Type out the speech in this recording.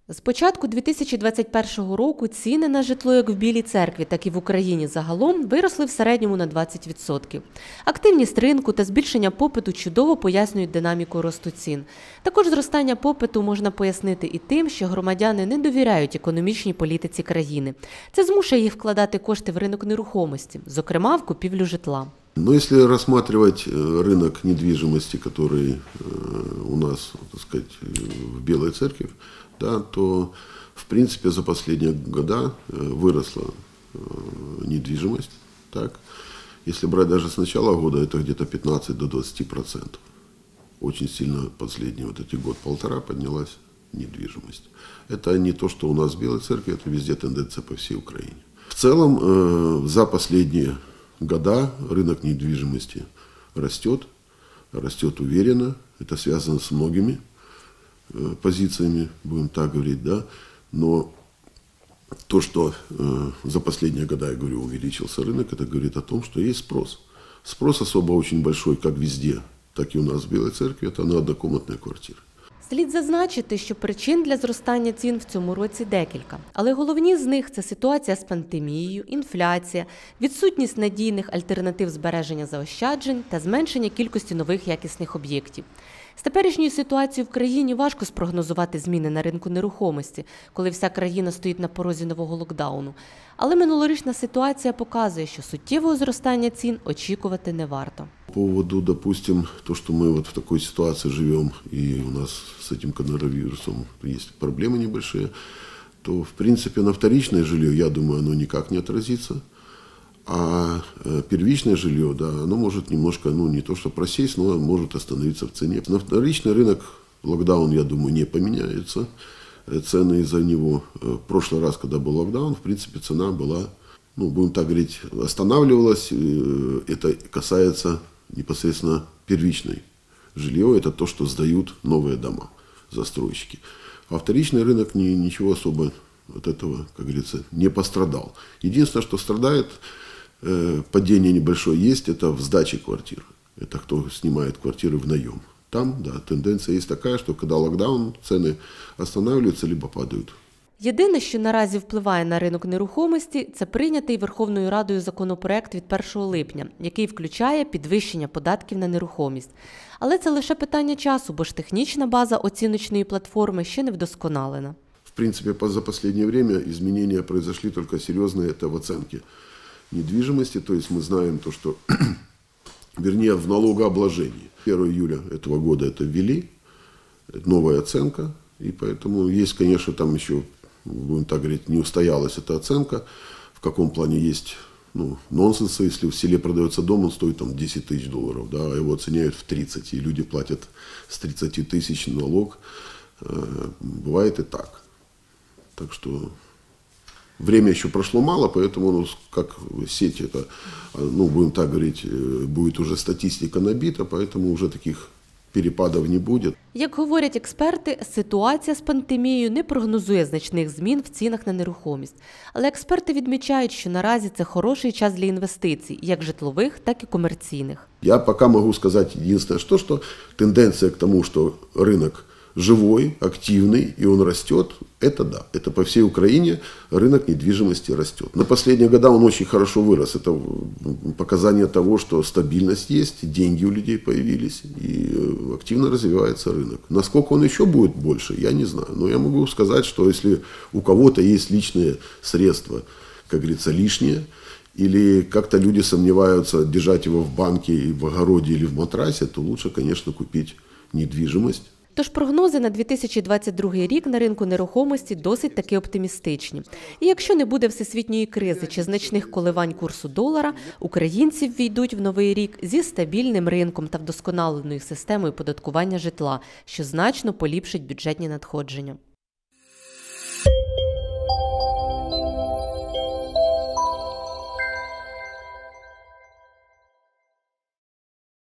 З початку 2021 року ціни на житло як в Білій Церкві, так і в Україні загалом виросли в середньому на 20%. Активність ринку та збільшення попиту чудово пояснюють динаміку росту цін. Також зростання попиту можна пояснити і тим, що громадяни не довіряють економічній політиці країни. Це змушує їх вкладати кошти в ринок нерухомості, зокрема в купівлю житла. Но если рассматривать рынок недвижимости, который у нас, так сказать, в Белой Церкви, да, то в принципе за последние года выросла недвижимость. Так. Если брать даже с начала года, это где-то 15-20%. Очень сильно последний вот эти год-полтора поднялась недвижимость. Это не то, что у нас в Белой Церкви, это везде тенденция по всей Украине. В целом за последние года рынок недвижимости растет уверенно. Это связано с многими позициями, будем так говорить, да. Но то, что за последние года, я говорю, увеличился рынок, это говорит о том, что есть спрос. Спрос особо очень большой, как везде, так и у нас в Белой Церкви, это на однокомнатные квартиры. Слід зазначити, що причин для зростання цін в цьому році декілька. Але головні з них – це ситуація з пандемією, інфляція, відсутність надійних альтернатив збереження заощаджень та зменшення кількості нових якісних об'єктів. З теперішньою ситуацією в країні важко спрогнозувати зміни на ринку нерухомості, коли вся країна стоїть на порозі нового локдауну. Але минулорічна ситуація показує, що суттєвого зростання цін очікувати не варто. По поводу, допустим, то, что мы вот в такой ситуации живем, и у нас с этим коронавирусом есть проблемы небольшие, то, в принципе, на вторичное жилье, я думаю, оно никак не отразится. А первичное жилье, да, оно может немножко, не то что просесть, но может остановиться в цене. На вторичный рынок локдаун, я думаю, не поменяется. Цены из-за него, в прошлый раз, когда был локдаун, в принципе, цена была, будем так говорить, останавливалась. Это касается непосредственно первичной жилье, это то, что сдают новые дома, застройщики. А вторичный рынок ничего особо от этого, как говорится, не пострадал. Единственное, что страдает, падение небольшое есть, это в сдаче квартир. Это кто снимает квартиры в наем. Там, да, тенденция есть такая, что когда локдаун, цены останавливаются либо падают. Єдине, що наразі впливає на ринок нерухомості, це прийнятий Верховною Радою законопроект від 1 липня, який включає підвищення податків на нерухомість. Але це лише питання часу, бо ж технічна база оціночної платформи ще не вдосконалена. В принципе, за последнее время изменения произошли только серьезные, это в оценке недвижимости. То есть мы знаем то, что, вернее, в налогообложении. 1 июля этого года это ввели, новая оценка, и поэтому есть, конечно, там еще, будем так говорить, не устоялась эта оценка, в каком плане есть нонсенсы. Если в селе продается дом, он стоит там 10 тысяч долларов, да, а его оценяют в 30, и люди платят с 30 тысяч налог. Бывает и так. Так что время еще прошло мало, поэтому, как сеть, это, будем так говорить, будет уже статистика набита, поэтому уже таких перепадів не буде. Як говорять експерти, ситуація з пандемією не прогнозує значних змін в цінах на нерухомість. Але експерти відмічають, що наразі це хороший час для інвестицій, як житлових, так і комерційних. Я поки можу сказати єдине, що тенденція к тому, що ринок живой, активный, и он растет, это да. Это по всей Украине рынок недвижимости растет. На последние года он очень хорошо вырос. Это показание того, что стабильность есть, деньги у людей появились, и активно развивается рынок. Насколько он еще будет больше, я не знаю. Но я могу сказать, что если у кого-то есть личные средства, как говорится, лишние, или как-то люди сомневаются, держать его в банке, в огороде или в матрасе, то лучше, конечно, купить недвижимость. Тож прогнози на 2022 рік на ринку нерухомості досить таки оптимістичні. І якщо не буде всесвітньої кризи чи значних коливань курсу долара, українці ввійдуть в новий рік зі стабільним ринком та вдосконаленою системою податкування житла, що значно поліпшить бюджетні надходження.